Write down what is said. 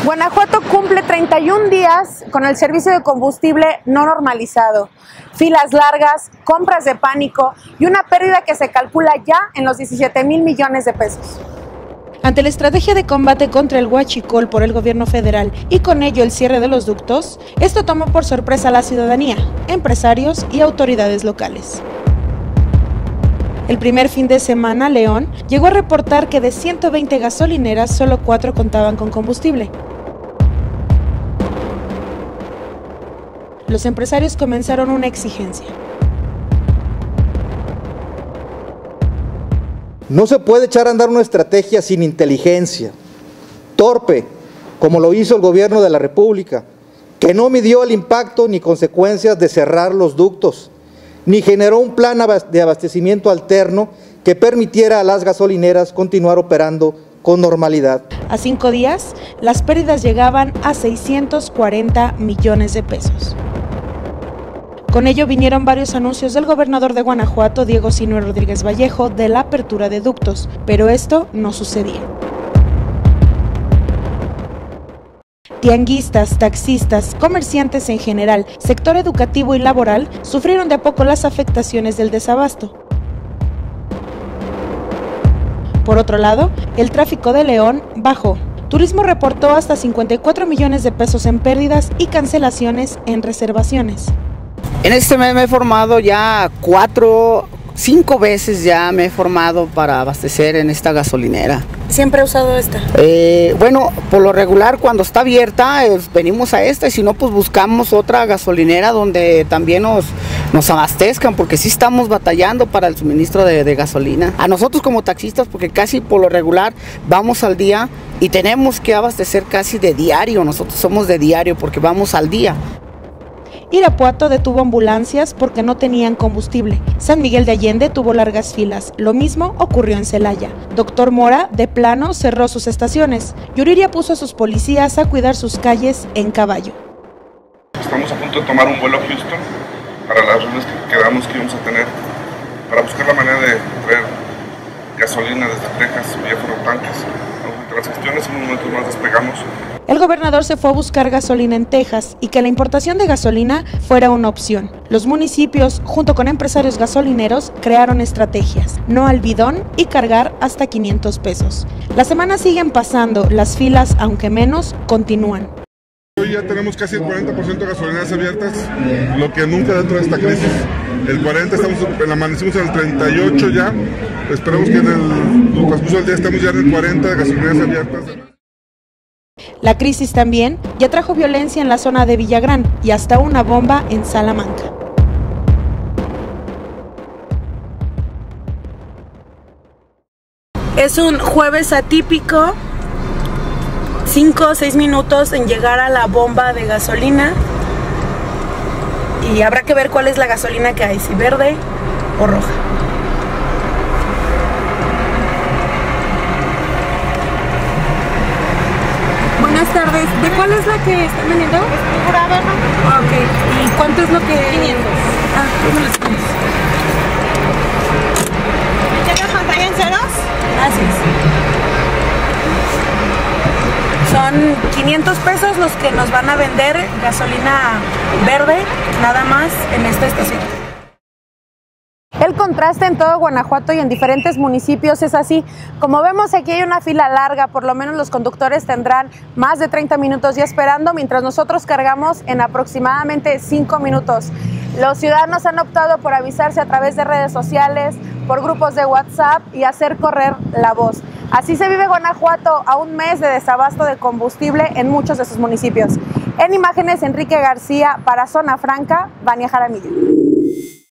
Guanajuato cumple 31 días con el servicio de combustible no normalizado, filas largas, compras de pánico y una pérdida que se calcula ya en los 17,000 millones de pesos. Ante la estrategia de combate contra el huachicol por el gobierno federal y con ello el cierre de los ductos, esto tomó por sorpresa a la ciudadanía, empresarios y autoridades locales. El primer fin de semana, León llegó a reportar que de 120 gasolineras, solo 4 contaban con combustible. Los empresarios comenzaron una exigencia. No se puede echar a andar una estrategia sin inteligencia, torpe, como lo hizo el gobierno de la República, que no midió el impacto ni consecuencias de cerrar los ductos, ni generó un plan de abastecimiento alterno que permitiera a las gasolineras continuar operando con normalidad. A 5 días, las pérdidas llegaban a 640 millones de pesos. Con ello vinieron varios anuncios del gobernador de Guanajuato, Diego Sinue Rodríguez Vallejo, de la apertura de ductos, pero esto no sucedía. Tianguistas, taxistas, comerciantes en general, sector educativo y laboral sufrieron de a poco las afectaciones del desabasto. Por otro lado, el tráfico de León bajó. Turismo reportó hasta 54 millones de pesos en pérdidas y cancelaciones en reservaciones. En este mes me he formado ya 5 veces ya me he formado para abastecer en esta gasolinera. ¿Siempre he usado esta? Bueno, por lo regular cuando está abierta venimos a esta y si no pues buscamos otra gasolinera donde también nos abastezcan porque sí estamos batallando para el suministro de gasolina. A nosotros como taxistas porque casi por lo regular vamos al día y tenemos que abastecer casi de diario, nosotros somos de diario porque vamos al día. Irapuato detuvo ambulancias porque no tenían combustible. San Miguel de Allende tuvo largas filas. Lo mismo ocurrió en Celaya. Doctor Mora, de plano, cerró sus estaciones. Yuriria puso a sus policías a cuidar sus calles en caballo. Estamos a punto de tomar un vuelo a Houston para las reuniones que quedamos que íbamos a tener para buscar la manera de traer gasolina desde Texas vía ferrotanques. Entre las gestiones, en un momento más despegamos. El gobernador se fue a buscar gasolina en Texas y que la importación de gasolina fuera una opción. Los municipios, junto con empresarios gasolineros, crearon estrategias, no al bidón y cargar hasta 500 pesos. Las semanas siguen pasando, las filas, aunque menos, continúan. Hoy ya tenemos casi el 40% de gasolineras abiertas, lo que nunca dentro de esta crisis. El 40, amanecimos en el 38 ya, esperemos que en el transcurso del día estemos ya en el 40 de gasolineras abiertas. La crisis también ya trajo violencia en la zona de Villagrán y hasta una bomba en Salamanca. Es un jueves atípico, 5 o 6 minutos en llegar a la bomba de gasolina y habrá que ver cuál es la gasolina que hay, si verde o roja. Buenas tardes, ¿de cuál es la que están vendiendo? Es pura verde. Ok, ¿y cuánto es lo que...? 500. Ah, ¿cómo las tienes? ¿Tienes pantalla en ceros? Gracias. Son 500 pesos los que nos van a vender gasolina verde, nada más en esta estación. El contraste en todo Guanajuato y en diferentes municipios es así. Como vemos, aquí hay una fila larga, por lo menos los conductores tendrán más de 30 minutos ya esperando, mientras nosotros cargamos en aproximadamente 5 minutos. Los ciudadanos han optado por avisarse a través de redes sociales, por grupos de WhatsApp y hacer correr la voz. Así se vive Guanajuato a un mes de desabasto de combustible en muchos de sus municipios. En imágenes, Enrique García, para Zona Franca, Vania Jaramillo.